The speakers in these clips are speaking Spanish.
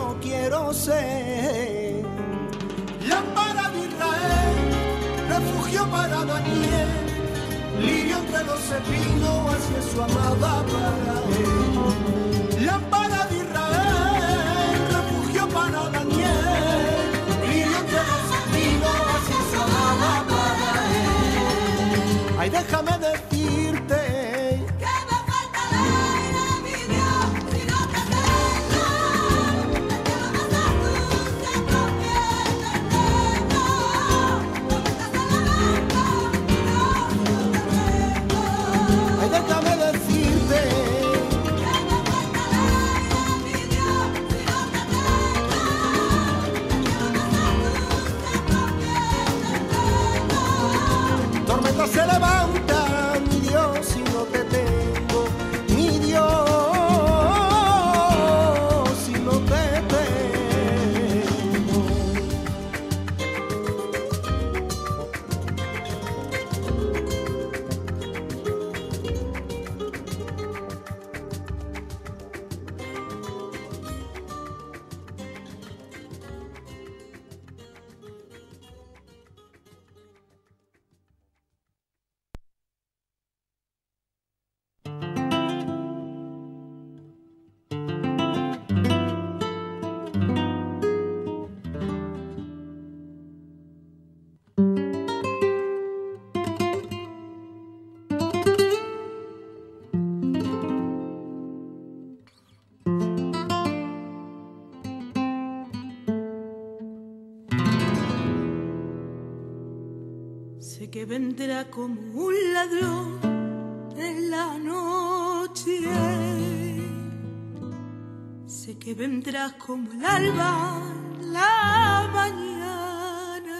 yo quiero ser. Lámpara de Israel, refugio para Daniel, lirio entre los espinos, así es su amada para él. Lámpara de Israel, refugio para Daniel, lirio entre los espinos, así es su amada para él. Ay, déjame decirte que me falta el aire de mi Dios, si no te tengo, el cielo más azul se convierte en negro. No me estás en la banca, mi Dios, si no te tengo. ay, déjame decirte Que me falta el aire de mi Dios, si no te tengo, el cielo más azul se convierte en negro. tormentas se levantan, mi Dios, si no te tengo, mi Dios, si no te tengo. Sé que vendrá como un ladrón en la noche. Sé que vendrás como el alba en la mañana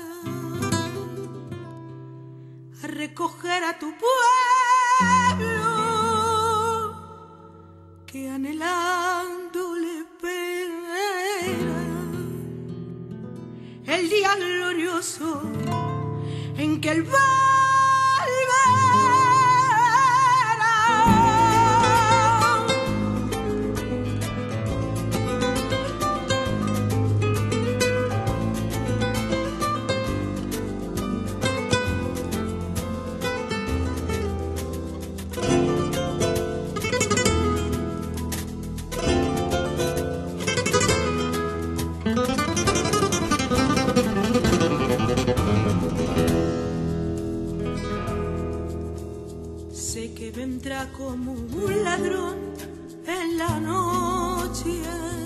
a recoger a tu pueblo que anhelando le espera el día glorioso en que él volverá. Sé que vendrá como un ladrón en la noche.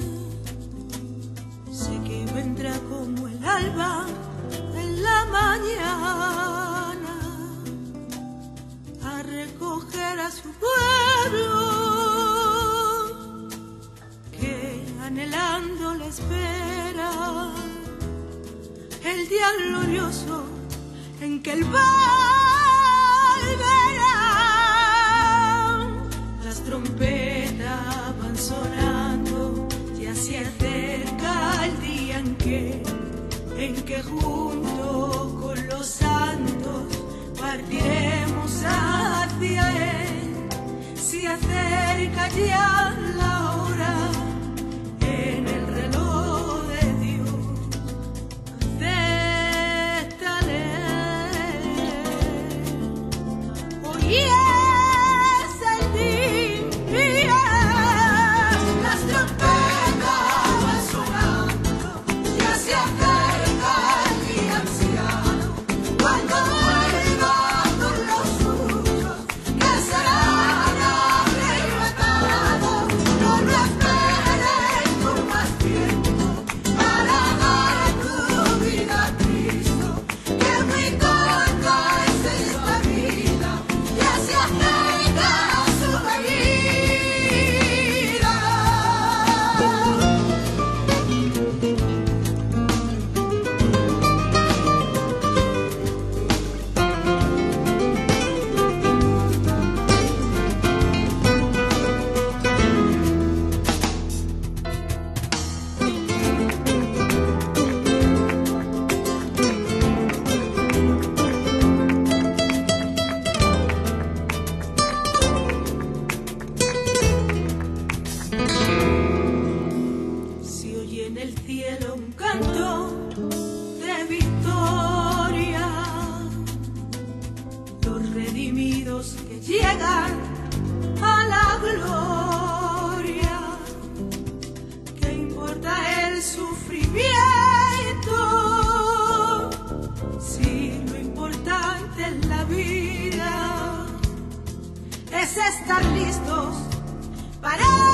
Sé que vendrá como el alba en la mañana a recoger a su pueblo que anhelando le espera el día glorioso en que él volverá. Las trompetas van sonando, ya se acerca el día en que junto con los santos partiremos hacia él. Se acerca ya la hora en el reloj de Dios. Acéptale. Hoy es el día. Las trompetas van sonando, ya se acerca el día anciano, cuando vuelvan los suyos que serán arrebatados. sufrimiento. Si lo importante en la vida es estar listos para